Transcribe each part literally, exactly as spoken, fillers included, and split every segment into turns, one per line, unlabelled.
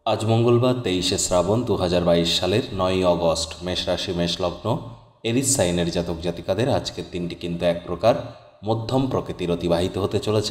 আজ মঙ্গলবার তেইশে শ্রাবণ দু হাজার বাইশ সালের নয়ই অগস্ট মেষ রাশি মেষ লগ্ন এরিস সাইনের জাতক জাতিকাদের আজকের দিনটি কিন্তু এক প্রকার মধ্যম প্রকৃতির অতিবাহিত হতে চলেছে।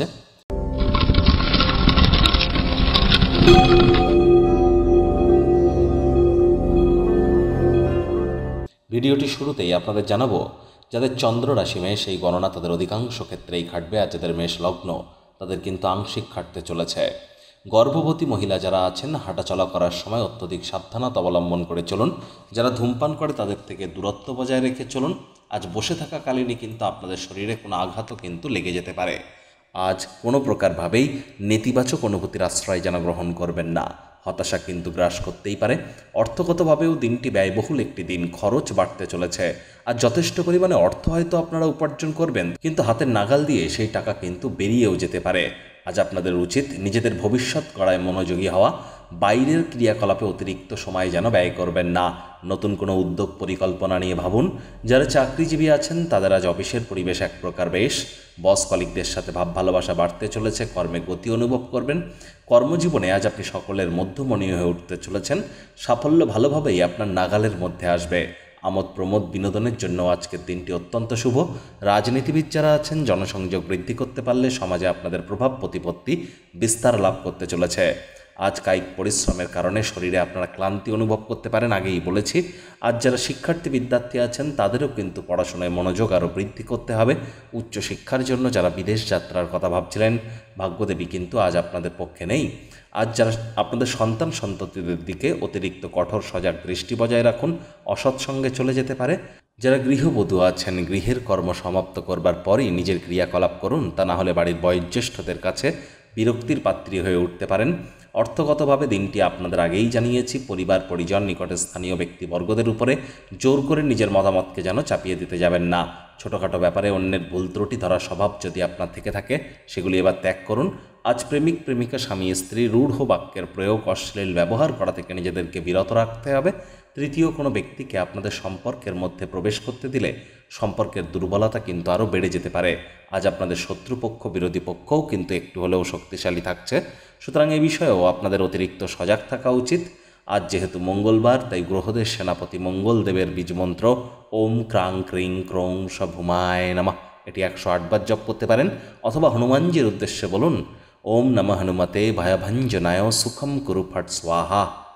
ভিডিওটি শুরুতেই আপনাদের জানাবো, যাদের চন্দ্র রাশি মেষ এই গণনা তাদের অধিকাংশ ক্ষেত্রেই খাটবে, আর যাদের মেষ লগ্ন তাদের কিন্তু আংশিক খাটতে চলেছে। গর্ভবতী মহিলা যারা আছেন হাঁটাচলা করার সময় অত্যধিক সাবধানতা অবলম্বন করে চলুন। যারা ধূমপান করে তাদের থেকে দূরত্ব বজায় রেখে চলুন। আজ বসে থাকাকালীনই কিন্তু আপনাদের শরীরে কোনো আঘাতও কিন্তু লেগে যেতে পারে। আজ কোনো প্রকারভাবেই নেতিবাচক অনুভূতির আশ্রয় যেন গ্রহণ করবেন না। হতাশা কিন্তু গ্রাস করতেই পারে। অর্থগতভাবেও দিনটি ব্যয়বহুল একটি দিন, খরচ বাড়তে চলেছে। আর যথেষ্ট পরিমাণে অর্থ হয়তো আপনারা উপার্জন করবেন, কিন্তু হাতের নাগাল দিয়ে সেই টাকা কিন্তু বেরিয়েও যেতে পারে। আজ আপনাদের উচিত নিজেদের ভবিষ্যৎ গড়ায় মনোযোগী হওয়া। বাইরের ক্রিয়াকলাপে অতিরিক্ত সময় যেন ব্যয় করবেন না। নতুন কোনো উদ্যোগ পরিকল্পনা নিয়ে ভাবুন। যারা চাকরিজীবী আছেন তাদের আজ অফিসের পরিবেশ এক প্রকার বেশ। বস কলিগদের সাথে ভাব ভালোবাসা বাড়তে চলেছে, কর্মে গতি অনুভব করবেন। কর্মজীবনে আজ আপনি সকলের মধ্যমণি হয়ে উঠতে চলেছেন। সাফল্য ভালোভাবেই আপনার নাগালের মধ্যে আসবে। আমোদ প্রমোদ বিনোদনের জন্য আজকের দিনটি অত্যন্ত শুভ। রাজনীতিবিদ যারা আছেন জনসংযোগ বৃদ্ধি করতে পারলে সমাজে আপনাদের প্রভাব প্রতিপত্তি বিস্তার লাভ করতে চলেছে। আজ কায়িক পরিশ্রমের কারণে শরীরে আপনারা ক্লান্তি অনুভব করতে পারেন, আগেই বলেছি। আজ যারা শিক্ষার্থী বিদ্যার্থী আছেন তাদেরও কিন্তু পড়াশোনায় মনোযোগ আরও বৃদ্ধি করতে হবে। উচ্চশিক্ষার জন্য যারা বিদেশ যাত্রার কথা ভাবছিলেন, ভাগ্যদেবী কিন্তু আজ আপনাদের পক্ষে নেই। আজ যারা আপনাদের সন্তান সন্ততিদের দিকে অতিরিক্ত কঠোর সজাগ দৃষ্টি বজায় রাখুন, অসৎ সঙ্গে চলে যেতে পারে। যারা গৃহবধূ আছেন গৃহের কর্ম সমাপ্ত করবার পরই নিজের ক্রিয়াকলাপ করুন, তা না হলে বাড়ির বয়োজ্যেষ্ঠদের কাছে বিরক্তির পাত্রী হয়ে উঠতে পারেন। অর্থগতভাবে দিনটি আপনাদের আগেই জানিয়েছি, পরিবার পরিজন নিকটে স্থানীয় ব্যক্তিবর্গদের উপরে জোর করে নিজের মতামতকে যেন চাপিয়ে দিতে যাবেন না। ছোটোখাটো ব্যাপারে অন্যের ভুল ত্রুটি ধরার স্বভাব যদি আপনার থেকে থাকে সেগুলি এবার ত্যাগ করুন। আজ প্রেমিক প্রেমিকা স্বামী স্ত্রী রূঢ় বাক্যের প্রয়োগ অশ্লীল ব্যবহার করা থেকে নিজেদেরকে বিরত রাখতে হবে। তৃতীয় কোনো ব্যক্তিকে আপনাদের সম্পর্কের মধ্যে প্রবেশ করতে দিলে সম্পর্কের দুর্বলতা কিন্তু আরও বেড়ে যেতে পারে। আজ আপনাদের শত্রুপক্ষ বিরোধী পক্ষও কিন্তু একটু হলেও শক্তিশালী থাকছে, সুতরাং এই বিষয়েও আপনাদের অতিরিক্ত সজাগ থাকা উচিত। আজ যেহেতু মঙ্গলবার, তাই গ্রহদের সেনাপতি মঙ্গলদেবের বীজমন্ত্র ওম ক্রাং ক্রিং ক্রৌং সভুমায় নমঃ এটি একশো আটবার জপ করতে পারেন, অথবা হনুমানজির উদ্দেশ্যে বলুন ওম নমঃ হনুমতে ভয়ভঞ্জনায় সুখম কুরু ফট স্বাহা।